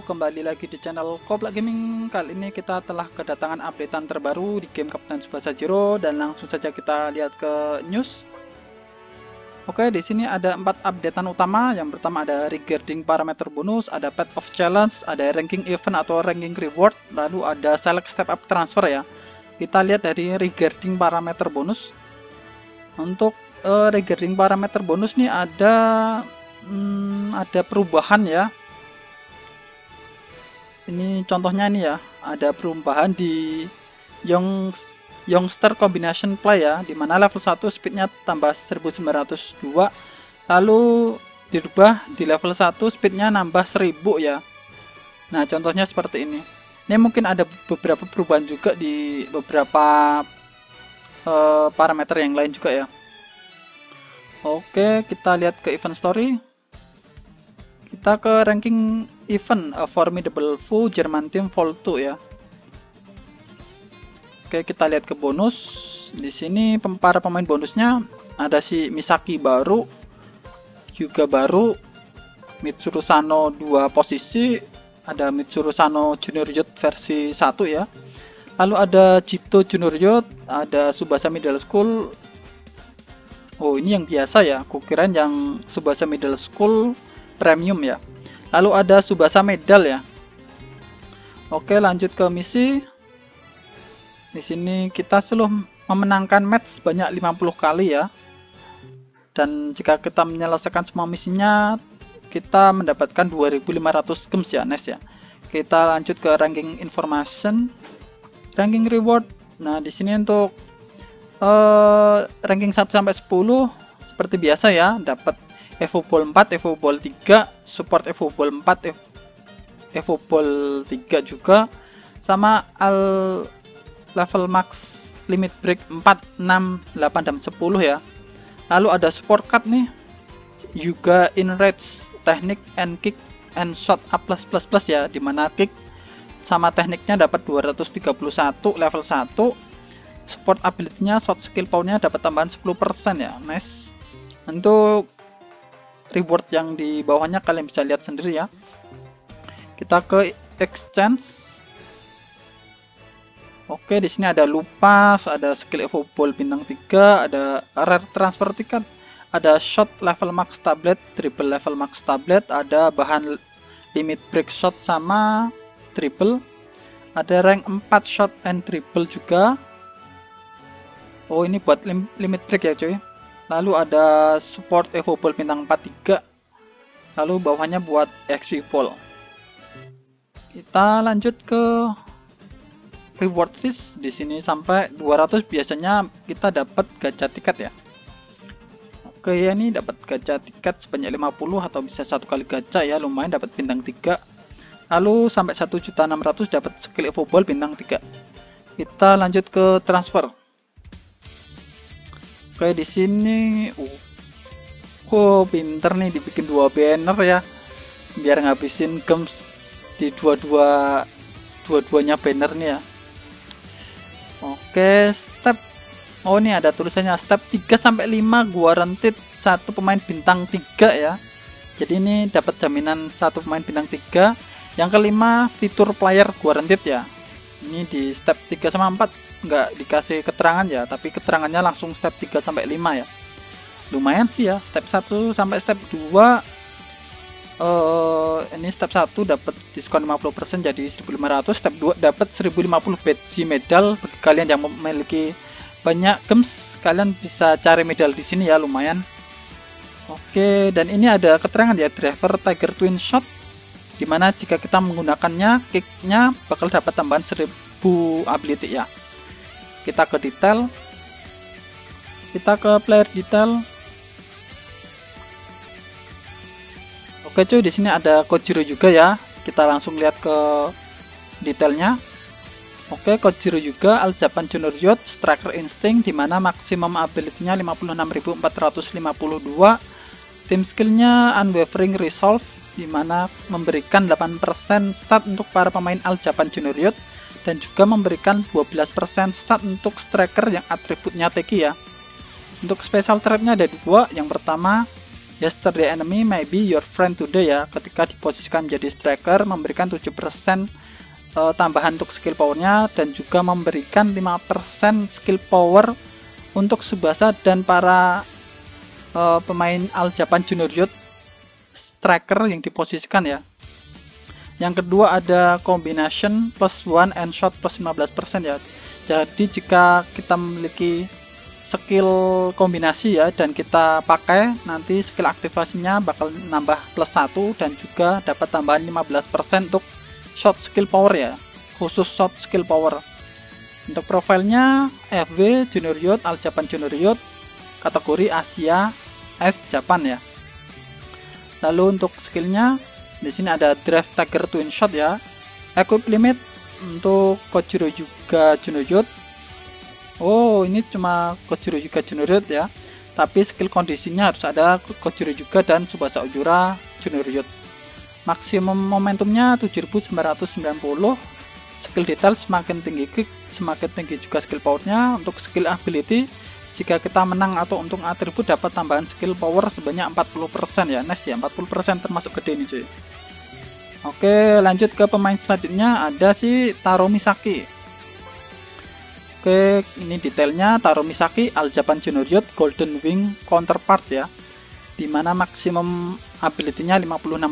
kembali lagi di channel Koplak Gaming. Kali ini kita telah kedatangan updatean terbaru di game Kapten Tsubasa Zero dan langsung saja kita lihat ke news. Oke, di sini ada 4 updatean utama. Yang pertama ada regarding parameter bonus, ada path of challenge, ada ranking event atau ranking reward, lalu ada select step up transfer ya. Kita lihat dari regarding parameter bonus. Untuk regarding parameter bonus nih ada perubahan ya. Ini contohnya ini ya, ada perubahan di Youngster Combination Play ya, dimana level 1 speednya tambah 1902, lalu dirubah di level 1 speednya nambah 1000 ya. Nah contohnya seperti ini. Ini mungkin ada beberapa perubahan juga di beberapa parameter yang lain juga ya. Oke, kita lihat ke event story. Kita ke ranking event A Formidable Foe German Team Vol 2 ya. Oke, kita lihat ke bonus. Di sini para pemain bonusnya ada si Misaki baru, Hyuga baru, Mitsuru Sano 2 posisi, ada Mitsuru Sano Junior Youth versi 1 ya. Lalu ada Jito Junior Youth, ada Tsubasa Middle School. Oh, ini yang biasa ya. Kukirain yang Tsubasa Middle School premium ya. Lalu ada Tsubasa Medal ya. Oke, lanjut ke misi. Di sini kita selalu memenangkan match sebanyak 50 kali ya. Dan jika kita menyelesaikan semua misinya, kita mendapatkan 2500 gems ya, nice ya. Kita lanjut ke ranking information, ranking reward. Nah, di sini untuk ranking 1 sampai 10 seperti biasa ya, dapat Evo Ball 4, Evo Ball 3, support Evo Ball 4, Evo Ball 3 juga, sama level max limit break 4, 6, 8, dan 10 ya. Lalu ada support card nih, juga in range, teknik and kick and shot A+++ ya, dimana kick sama tekniknya dapat 231 level 1, support ability-nya, shot skill power-nya dapat tambahan 10% ya, nice. Untuk reward yang di bawahnya kalian bisa lihat sendiri ya. Kita ke exchange. Oke, di sini ada lupas, ada skill Evo Ball bintang 3, ada rare transfer ticket, ada shot level max tablet, triple level max tablet, ada bahan limit break shot sama triple, ada rank 4 shot and triple juga. Oh, ini buat limit break ya cuy. Lalu ada support Evo Ball bintang 43. Lalu bawahnya buat XP Ball. Kita lanjut ke reward list. Di sini sampai 200 biasanya kita dapat gacha tiket ya. Oke ya, ini dapat gacha tiket sebanyak 50 atau bisa satu kali gacha ya, lumayan dapat bintang 3. Lalu sampai 1.600.000 dapat skill Evo Ball bintang 3. Kita lanjut ke transfer. Oke, di sini pinter nih dibikin 2 banner ya, biar ngabisin gems di dua-duanya banner nih ya. Oke, step ini ada tulisannya step 3 sampai 5 guaranteed satu pemain bintang 3 ya. Jadi ini dapat jaminan satu pemain bintang 3. Yang kelima fitur player guaranteed ya. Ini di step 3 sama 4 nggak dikasih keterangan ya, tapi keterangannya langsung step 3 sampai 5 ya. Lumayan sih ya, step 1 sampai step 2 ini step 1 dapat diskon 50% jadi 1500, step 2 dapat 1050 badge medal. Bagi kalian yang memiliki banyak gems, kalian bisa cari medal di sini ya, lumayan. Oke, dan ini ada keterangan ya, driver Tiger Twin Shot, dimana jika kita menggunakannya, kicknya bakal dapat tambahan 1000 ability ya. Kita ke detail, kita ke player detail. Oke cuy, di sini ada Kojiro juga ya. Kita langsung lihat ke detailnya. Oke, Kojiro juga All Japan Junior Youth Striker Instinct, dimana maksimum ability-nya 56.452. Team skill-nya Unwavering Resolve, dimana memberikan 8% stat untuk para pemain All Japan Junior Youth, dan juga memberikan 12% stat untuk striker yang atributnya Teki ya. Untuk special trap-nya ada 2. Yang pertama Yesterday enemy may be your friend today ya. Ketika diposisikan menjadi striker, memberikan 7% tambahan untuk skill powernya, dan juga memberikan 5% skill power untuk Tsubasa dan para pemain All Japan Junior Youth striker yang diposisikan ya. Yang kedua ada combination plus 1 and shot plus 15% ya. Jadi jika kita memiliki skill kombinasi ya dan kita pakai, nanti skill aktivasinya bakal nambah plus 1 dan juga dapat tambahan 15% untuk shot skill power ya, khusus shot skill power. Untuk profilnya FW Junior Youth, All Japan Junior Youth, kategori Asia S Japan ya. Lalu untuk skillnya di sini ada Drive Tiger Twin Shot ya. Equip limit untuk Kojiro juga Junior Youth. Oh, ini cuma Kojiro juga Junior Youth ya. Tapi skill kondisinya harus ada Kojiro juga dan Tsubasa Ojura Junior Youth. Maksimum momentumnya 7990. Skill detail semakin tinggi kick, semakin tinggi juga skill powernya. Untuk skill ability, jika kita menang atau untuk atribut dapat tambahan skill power sebanyak 40% ya. Nice ya, 40% termasuk gede nih cuy. Oke, lanjut ke pemain selanjutnya, ada si Taro Misaki. Oke, ini detailnya. Taro Misaki All Japan Junior Youth Golden Wing counterpart ya, dimana maksimum ability-nya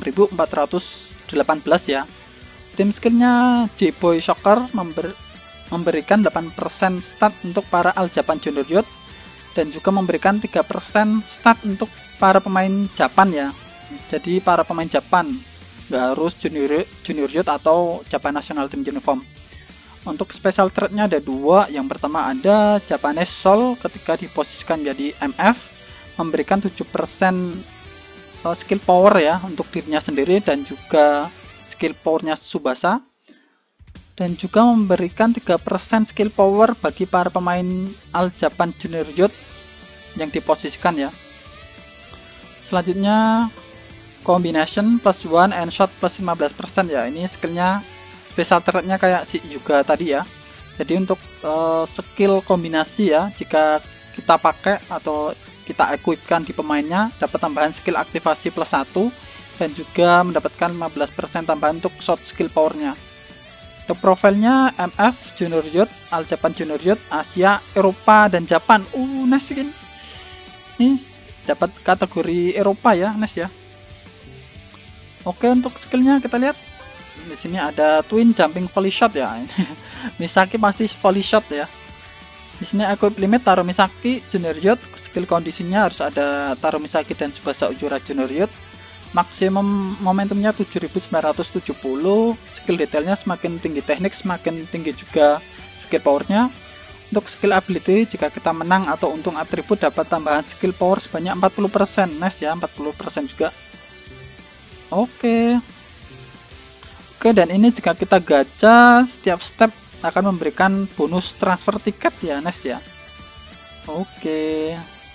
56.418 ya. Tim skillnya J-Boy Soccer memberikan 8% stat untuk para All Japan Junior Youth dan juga memberikan 3% stat untuk para pemain Japan ya. Jadi para pemain Japan, nggak harus junior Youth atau Japan National Team Uniform. Untuk special trait-nya ada dua. Yang pertama ada Japanese Soul, ketika diposisikan menjadi MF memberikan 7% skill power ya untuk dirinya sendiri dan juga skill powernya Tsubasa, dan juga memberikan 3% skill power bagi para pemain All Japan Junior Youth yang diposisikan ya. Selanjutnya combination plus 1 and shot plus 15% ya. Ini skillnya special trait-nya kayak si juga tadi ya. Jadi untuk skill kombinasi ya, jika kita pakai atau kita equipkan di pemainnya, dapat tambahan skill aktivasi plus 1 dan juga mendapatkan 15% tambahan untuk shot skill powernya. Untuk profilnya MF Junior Youth, All Japan Junior Youth, Asia, Eropa, dan Japan. Nice kan? Ini dapat kategori Eropa ya, nice ya. Oke, untuk skillnya kita lihat. Di sini ada Twin Jumping Volley Shot ya. Misaki pasti volley shot ya. Di sini equip limit Taro Misaki Junior Youth, skill kondisinya harus ada Taro Misaki dan Tsubasa Ojura Junior Youth. Maksimum momentumnya 7970. Skill detailnya semakin tinggi teknik, semakin tinggi juga skill powernya. Untuk skill ability, jika kita menang atau untung atribut dapat tambahan skill power sebanyak 40%. Nice ya, 40% juga. Oke, dan ini jika kita gacha, setiap step akan memberikan bonus transfer tiket ya, nice ya. Oke.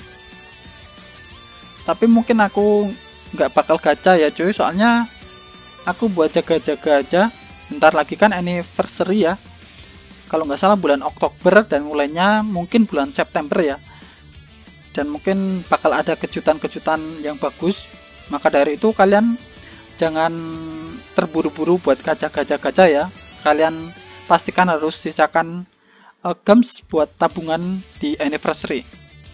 Tapi mungkin aku nggak bakal gacha ya cuy, soalnya aku buat jaga-jaga aja. Bentar lagi kan anniversary ya, kalau nggak salah bulan Oktober, dan mulainya mungkin bulan September ya, dan mungkin bakal ada kejutan-kejutan yang bagus. Maka dari itu kalian jangan terburu-buru buat gacha ya. Kalian pastikan harus sisakan gems buat tabungan di anniversary.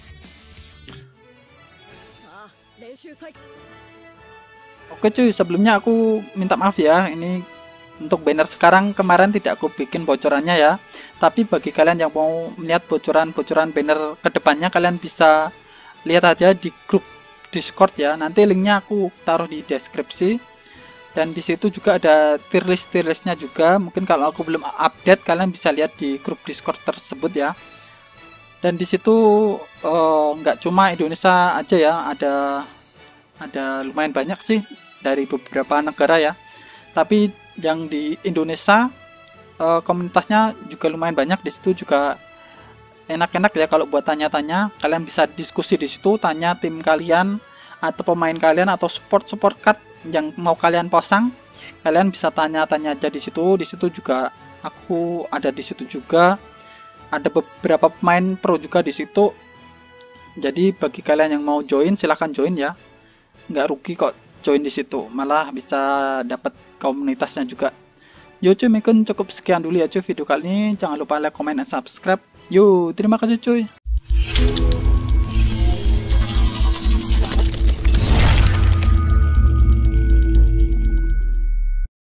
Oke cuy, sebelumnya aku minta maaf ya, ini untuk banner sekarang kemarin tidak aku bikin bocorannya ya. Tapi bagi kalian yang mau melihat bocoran-bocoran banner kedepannya, kalian bisa lihat aja di grup Discord ya. Nanti linknya aku taruh di deskripsi. Dan di situ juga ada tier listnya juga. Mungkin kalau aku belum update, kalian bisa lihat di grup Discord tersebut ya. Dan di situ nggak cuma Indonesia aja ya, ada lumayan banyak sih dari beberapa negara ya. Tapi yang di Indonesia komunitasnya juga lumayan banyak. Di situ juga enak-enak ya kalau buat tanya-tanya. Kalian bisa diskusi di situ, tanya tim kalian atau pemain kalian atau support card yang mau kalian pasang. Kalian bisa tanya-tanya aja di situ. Di situ juga aku ada di situ juga. Ada beberapa pemain pro juga di situ. Jadi bagi kalian yang mau join silahkan join ya. nggak rugi kok join di situ, malah bisa dapat komunitasnya juga. Yo cuy, mungkin cukup sekian dulu ya cuy video kali ini. Jangan lupa like, comment, dan subscribe. Yo, terima kasih cuy.